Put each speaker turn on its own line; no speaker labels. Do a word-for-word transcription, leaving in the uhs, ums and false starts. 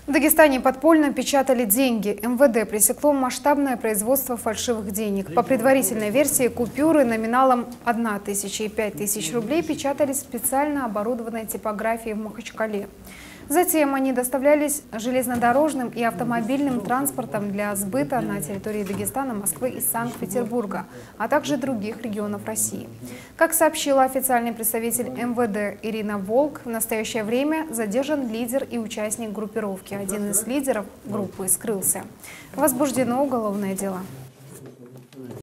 В Дагестане подпольно печатали деньги. эм вэ дэ пресекло масштабное производство фальшивых денег. По предварительной версии, купюры номиналом одна тысяча и пять тысяч рублей печатались в специально оборудованной типографии в Махачкале. Затем они доставлялись железнодорожным и автомобильным транспортом для сбыта на территории Дагестана, Москвы и Санкт-Петербурга, а также других регионов России. Как сообщила официальный представитель эм вэ дэ Ирина Волк, в настоящее время задержан лидер и участник группировки. Один из лидеров группы скрылся. Возбуждено уголовное дело.